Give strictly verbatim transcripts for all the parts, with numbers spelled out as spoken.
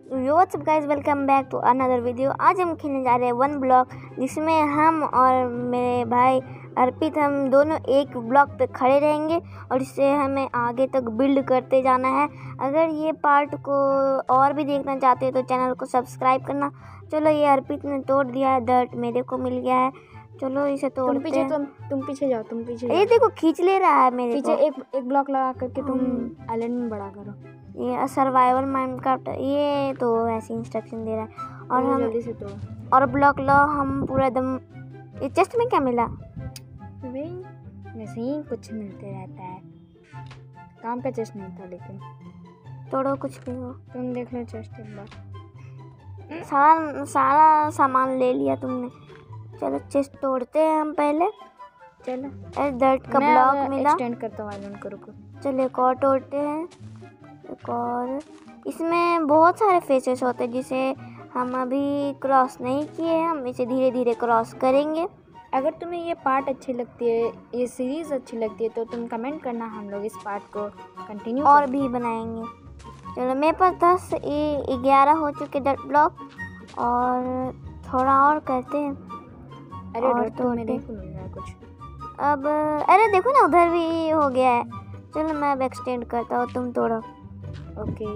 What's up guys, welcome back to another video. आज हम खेलने जा रहे हैं वन ब्लॉक, जिसमें हम और मेरे भाई अर्पित हम दोनों एक ब्लॉक पे खड़े रहेंगे और इससे हमें आगे तक बिल्ड करते जाना है। अगर ये पार्ट को और भी देखना चाहते हैं तो चैनल को सब्सक्राइब करना। चलो, ये अर्पित ने तोड़ दिया है, डर्ट मेरे को मिल गया है। चलो इसे तोड़ते तुम पीछे हैं। तुम तुम पीछे जाओ तुम पीछे ये देखो खींच ले रहा है मेरे पीछे को। एक एक ब्लॉक लगा करके तुम आइलैंड में बड़ा करो। ये सर्वाइवल माइनक्राफ्ट, ये तो ऐसी इंस्ट्रक्शन दे रहा है। और हम जल्दी से तोड़ो। और ब्लॉक लो हम पूरा एकदम। ये चेस्ट में क्या मिला? वैसे ही कुछ मिलते रहता है, काम का चेस्ट नहीं था लेकिन। तोड़ो, कुछ नहीं हो। तुम देख लो चेस्ट एक बार। सारा सारा सामान ले लिया तुमने। चलो चेस्ट तोड़ते हैं हम पहले। चलो, अरे डर्ट का ब्लॉक मिला। एक्सटेंड करता हूँ आइलैंड को, रुको। चलो एक और तोड़ते हैं। एक और। इसमें बहुत सारे फेसेस होते हैं जिसे हम अभी क्रॉस नहीं किए, हम इसे धीरे धीरे क्रॉस करेंगे। अगर तुम्हें ये पार्ट अच्छी लगती है, ये सीरीज़ अच्छी लगती है तो तुम कमेंट करना, हम लोग इस पार्ट को कंटिन्यू और भी बनाएंगे। चलो, मेरे पास दस ग्यारह हो चुके डर्ट ब्लॉक, और थोड़ा और करते हैं। अरे और डर्ट तो मेरे को मिल रहा है कुछ। अब अरे देखो ना, उधर भी हो गया है। चलो मैं अब एक्सटेंड करता हूँ, तुम तोड़ो। ओके,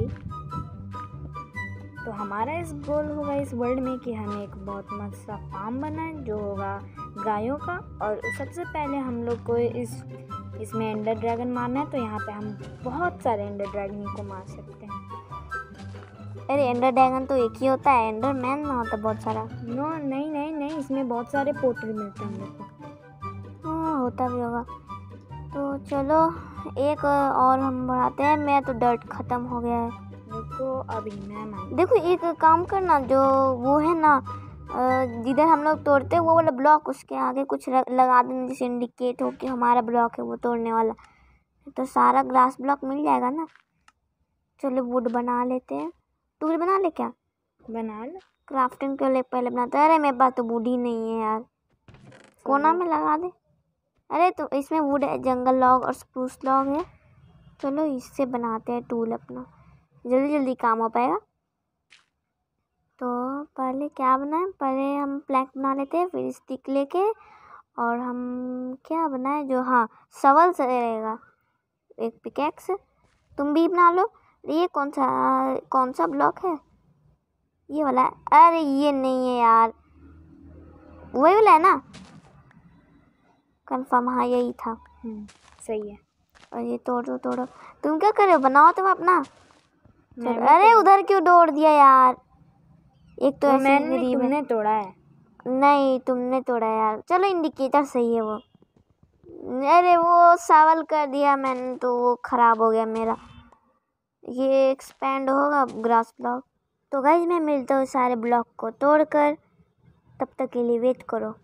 तो हमारा इस गोल होगा इस वर्ल्ड में कि हमें एक बहुत मस्त सा फार्म बनाए जो होगा गायों का। और सबसे पहले हम लोग को इस इसमें एंडर ड्रैगन मारना है, तो यहाँ पे हम बहुत सारे एंडर ड्रैगन को मार सकते हैं। अरे एंडर ड्रैगन तो एक ही होता है, एंडर मैन ना होता बहुत सारा। नो नहीं नहीं नहीं, इसमें बहुत सारे पोर्टल मिलते हैं हम लोग को। हाँ, होता भी होगा। तो चलो एक और हम बढ़ाते हैं। मैं तो डर्ट ख़त्म हो गया है। देखो अभी मैं मान देखो, एक काम करना, जो वो है ना जिधर हम लोग तोड़ते हैं वो वाला ब्लॉक, उसके आगे कुछ लगा देना जिससे इंडिकेट हो कि हमारा ब्लॉक है वो तोड़ने वाला। तो सारा ग्लास ब्लॉक मिल जाएगा ना। चलो वुड बना लेते हैं। टूल बना ले क्या? बना लो। क्राफ्टिंग के लिए पहले बनाते हैं। अरे मेरे पास तो वुड ही नहीं है यार, कोना में लगा दे। अरे तो इसमें वुड है, जंगल लॉग और स्प्रूस लॉग है। चलो इससे बनाते हैं टूल अपना, जल्दी जल्दी काम हो पाएगा। तो पहले क्या बनाएं? पहले हम प्लैंक बना लेते हैं, फिर स्टिक लेके। और हम क्या बनाएं जो, हाँ, शवल से रहेगा। एक पिकैक्स तुम भी बना लो। ये कौन सा कौन सा ब्लॉक है? ये वाला है। अरे ये नहीं है यार, वही वाला है ना? कंफर्म, हाँ यही था। सही है। और ये तोड़ो तोड़ो। तुम क्या कर रहे हो? बनाओ तुम अपना। चलो, अरे उधर क्यों तोड़ दिया यार? एक तो ऐसे मैंने गरीब तुमने तोड़ा है। नहीं, तुमने तोड़ा यार। चलो इंडिकेटर सही है वो। अरे वो सावल कर दिया मैंने तो वो खराब हो गया मेरा। ये एक्सपेंड होगा ग्रास ब्लॉक। तो गाइस मैं मिलता हूँ सारे ब्लॉक को तोड़कर, तब तक के लिए वेट करो।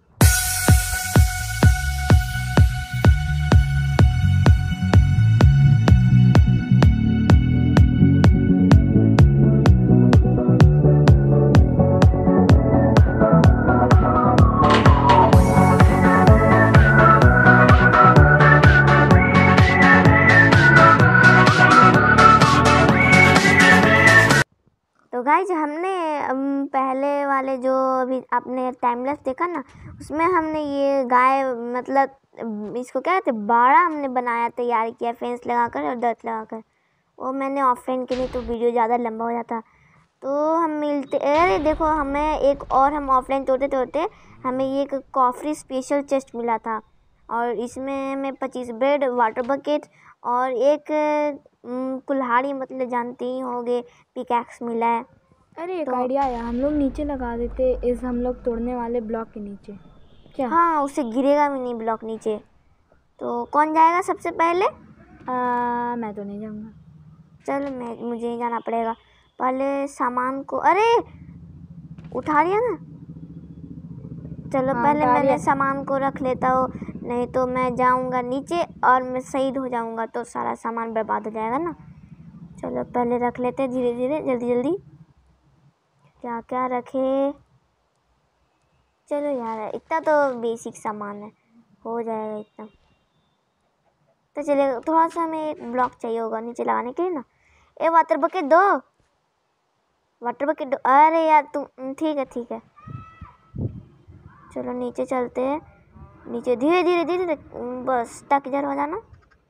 तो गाइज हमने पहले वाले जो अभी आपने टाइमलेस देखा ना, उसमें हमने ये गाय, मतलब इसको क्या कहते हैं, बाड़ा हमने बनाया, तैयार किया फेंस लगाकर और डर्ट लगाकर। वो मैंने ऑफलाइन की, नहीं तो वीडियो ज़्यादा लंबा हो जाता। तो हम मिलते, अरे देखो हमें एक और, हम ऑफलाइन तोड़ते तोड़ते हमें ये एक कॉफी स्पेशल चेस्ट मिला था। और इसमें हमें पच्चीस ब्रेड, वाटर बकेट और एक कुल्हाड़ी, मतलब जानते ही होंगे, पिकैक्स मिला है। अरे एक तो आइडिया आया, हम लोग नीचे लगा देते इस हम लोग तोड़ने वाले ब्लॉक के नीचे। क्या? हाँ, उससे गिरेगा भी नहीं ब्लॉक नीचे। तो कौन जाएगा सबसे पहले? आ, मैं तो नहीं जाऊँगा। चलो मैं मुझे ही जाना पड़ेगा। पहले सामान को, अरे उठा लिया ना। चलो हाँ, पहले मैंने सामान को रख लेता हूँ, नहीं तो मैं जाऊँगा नीचे और मैं शहीद हो जाऊँगा तो सारा सामान बर्बाद हो जाएगा ना। चलो पहले रख लेते हैं धीरे धीरे, जल्दी जल्दी। क्या क्या रखे? चलो यार, इतना तो बेसिक सामान है, हो जाएगा इतना। तो चलिए, थोड़ा सा हमें एक ब्लॉक चाहिए होगा नीचे लगाने के लिए ना। ए वाटर बकेट दो, वाटर बकेट। अरे यार तुम, ठीक है ठीक है, चलो नीचे चलते हैं। नीचे धीरे धीरे धीरे धीरे, बस तक इधर हो जाना।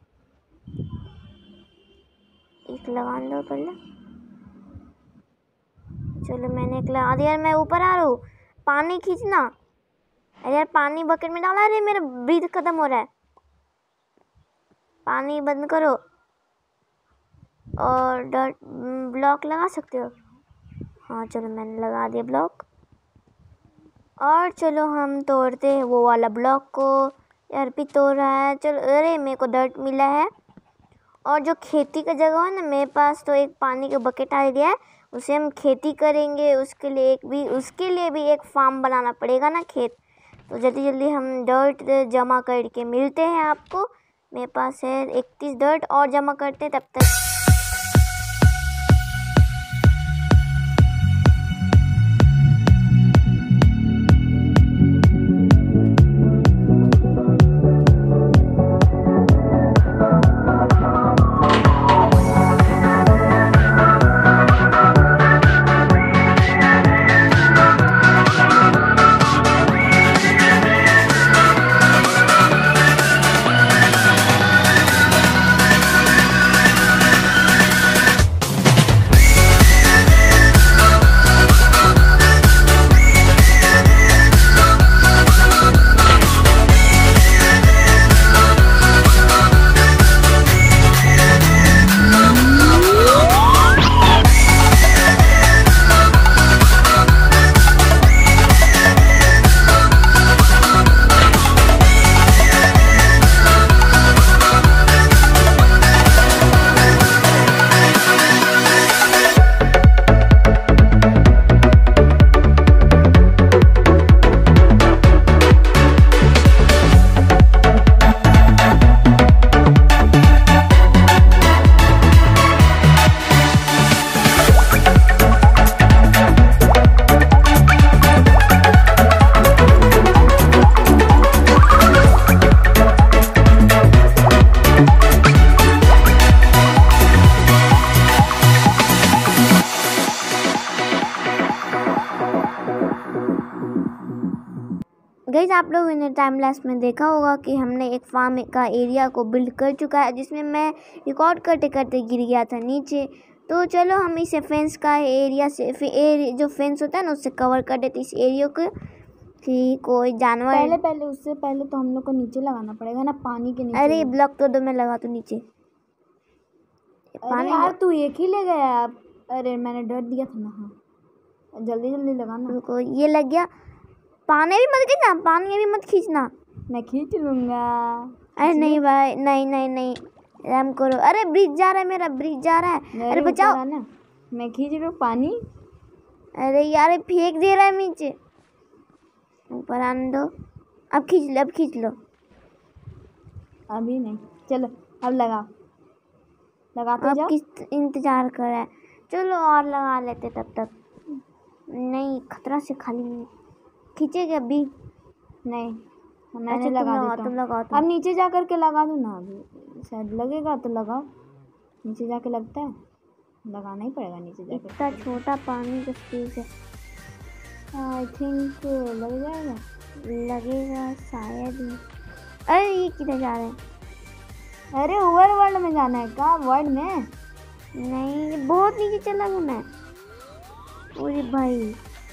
एक लगा लो पहले। चलो मैंने एक लगा दिया। मैं ऊपर आ रहा हूँ, पानी खींचना। अरे यार पानी बकेट में डाला। अरे मेरा ब्रीथ खत्म हो रहा है, पानी बंद करो। और डॉट ब्लॉक लगा सकते हो? हाँ चलो मैंने लगा दिया ब्लॉक। और चलो हम तोड़ते हैं वो वाला ब्लॉक को। यार भी तोड़ रहा है। चलो, अरे मेरे को डर्ट मिला है। और जो खेती का जगह है ना, मेरे पास तो एक पानी का बकेट आ गया है, उसे हम खेती करेंगे। उसके लिए एक भी उसके लिए भी एक फार्म बनाना पड़ेगा ना, खेत। तो जल्दी जल्दी हम डर्ट जमा करके मिलते हैं आपको। मेरे पास है इकतीस डर्ट, और जमा करते हैं तब तक। गाइस आप लोगों ने टाइम लैप्स में देखा होगा कि हमने एक फार्म का एरिया को बिल्ड कर चुका है, जिसमें मैं रिकॉर्ड करते करते गिर गया था नीचे। तो चलो हम इसे फेंस का एरिया से एरिया जो फेंस होता है ना, उससे कवर कर देते इस एरिया को, कि कोई जानवर। पहले पहले उससे पहले तो हम लोग को नीचे लगाना पड़ेगा ना, पानी के नीचे। अरे ब्लॉक तो दो, मैं लगा तो नीचे पानी। यार तू एक ही ले गया। अरे मैंने डर दिया था ना। हाँ जल्दी जल्दी लगाना। रुको, ये लग गया। पानी भी मत खींचना, पानी भी मत खींचना। मैं खींच लूँगा। अरे नहीं भाई, नहीं नहीं नहीं, आराम करो। अरे ब्रिज जा रहा है, मेरा ब्रिज जा रहा है। अरे बचाओ ना, मैं खींच रहा हूँ पानी। अरे यार फेंक दे रहा है नीचे, ऊपर आने दो। अब खींच लो, अब खींच लो। अभी नहीं, चलो अब लगाओ, लगाते जाओ। अब किस इंतजार कर रहा है? चलो और लगा लेते तब तक। नहीं, खतरा से खाली नहीं खींचेगा अभी। नहीं मैंने लगा देता हूँ। लगा अब नीचे जा कर के लगा दो ना, अभी शायद लगेगा तो लगाओ। नीचे जाके लगता है, लगाना ही पड़ेगा नीचे जाके। इतना छोटा पानी का स्पेस है। आई थिंक लग जाएगा, लगेगा शायद ही। अरे ये किधर जा रहे हैं? अरे ओवर वर्ल्ड में जाना है क्या? वर्ल्ड में नहीं, बहुत नीचे चला गया मैं। अरे भाई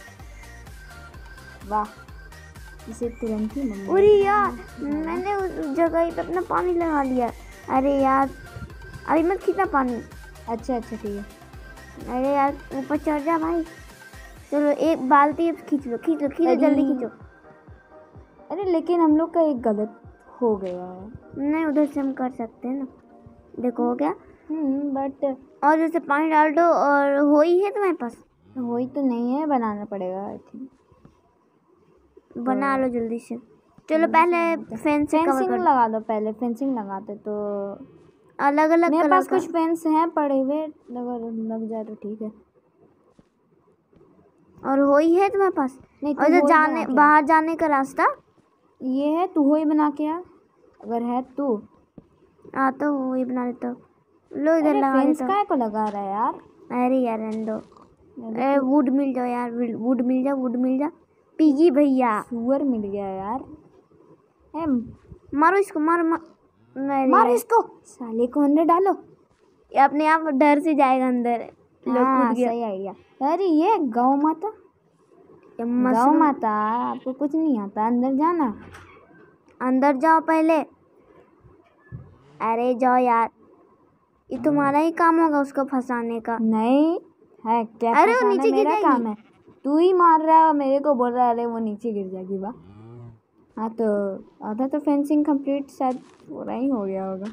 वाह, इसे तुरंत ही मम्मी। अरे यार मैंने उस जगह पे अपना पानी लगा लिया। अरे यार अभी मत खींचना पानी। अच्छा अच्छा ठीक है। अरे यार ऊपर चढ़ जा भाई। चलो एक बाल्टी खींच लो, खींच लो खींच लो, जल्दी खींचो। अरे लेकिन हम लोग का एक गलत हो गया है। नहीं, उधर से हम कर सकते हैं ना। देखो हो गया। हम्म बट और जैसे पानी डाल दो। और हो ही है तुम्हारे पास? हो ही तो नहीं है, बनाना पड़ेगा आई थिंक। बना लो जल्दी से। चलो पहले फेंस फेंसिंग लगा दो। पहले फेंसिंग लगाते तो अलग अलग मेरे पास कुछ फेंस हैं पड़े हुए, अगर लग जाए तो ठीक है। और हो ही है तुम्हारे पास? नहीं, और जो जाने बाहर जाने का रास्ता ये है, तू हो ही बना के आ। अगर है तू आ तो वो ही बना लेता हूँ। लो इधर लगा देता हूँ। फेंस काय को लगा रहा है यार? अरे यार रहने दो। ए वुड मिल जाओ यार, वुड मिल जा, वुड मिल जा। पिगी भैया सुअर मिल गया यार। ए, मारो इसको, मारो मारो मारो इसको, साले को अंदर डालो। ये अपने आप डर से जाएगा अंदर। हाँ सही आइडिया। अरे ये गौ माता, गौ माता आपको कुछ नहीं आता, अंदर जाना। अंदर जाओ पहले। अरे जाओ यार, ये तुम्हारा ही काम होगा उसको फंसाने का। नहीं है क्या? अरे वो नीचे गिर जाएगी। काम है, तू ही मार रहा है मेरे को, बोल रहा है अरे वो नीचे गिर जाएगी। वाह, हाँ तो आधा तो फेंसिंग कंप्लीट शायद पूरा ही हो गया होगा।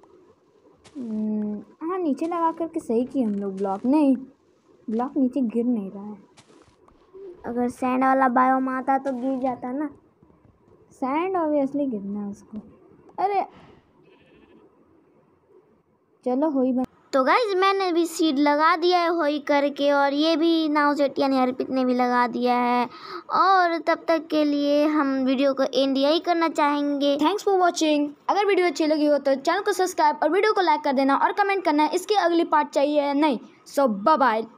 हाँ नीचे लगा करके सही किए हम लोग। ब्लॉक नहीं, ब्लॉक नीचे गिर नहीं रहा है। अगर सैंड वाला बायोम आता तो गिर जाता ना। सैंड ऑब्वियसली गिरना है उसको। अरे चलो होई बन। तो गाइज मैंने भी सीड लगा दिया है होई करके, और ये भी नाउजेट यानी अर्पित ने भी लगा दिया है। और तब तक के लिए हम वीडियो को एंड यही करना चाहेंगे। Thanks for watching. अगर वीडियो अच्छी लगी हो तो चैनल को सब्सक्राइब और वीडियो को लाइक कर देना और कमेंट करना इसकी अगली पार्ट चाहिए या नहीं। So bye bye.